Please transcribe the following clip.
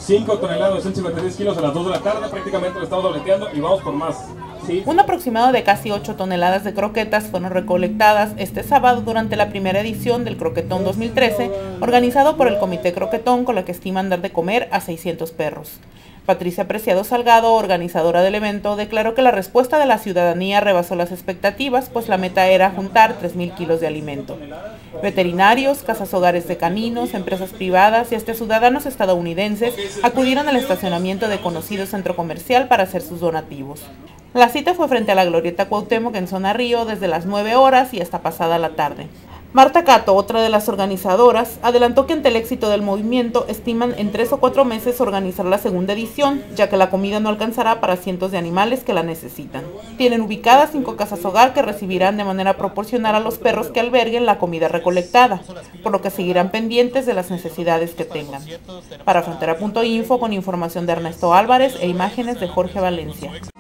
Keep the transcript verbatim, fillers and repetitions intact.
cinco toneladas de ciento cincuenta y seis kilos a las dos de la tarde, prácticamente lo estamos dobleteando y vamos por más. Sí. Un aproximado de casi ocho toneladas de croquetas fueron recolectadas este sábado durante la primera edición del Croquetón dos mil trece, organizado por el Comité Croquetón, con la que estiman dar de comer a seiscientos perros. Patricia Preciado Salgado, organizadora del evento, declaró que la respuesta de la ciudadanía rebasó las expectativas, pues la meta era juntar tres mil kilos de alimento. Veterinarios, casas hogares de caninos, empresas privadas y hasta ciudadanos estadounidenses acudieron al estacionamiento de conocido centro comercial para hacer sus donativos. La cita fue frente a la Glorieta Cuauhtémoc en Zona Río desde las nueve horas y hasta pasada la tarde. Marta Cato, otra de las organizadoras, adelantó que ante el éxito del movimiento estiman en tres o cuatro meses organizar la segunda edición, ya que la comida no alcanzará para cientos de animales que la necesitan. Tienen ubicadas cinco casas hogar que recibirán de manera proporcional a los perros que alberguen la comida recolectada, por lo que seguirán pendientes de las necesidades que tengan. Para Frontera punto info, con información de Ernesto Álvarez e imágenes de Jorge Valencia.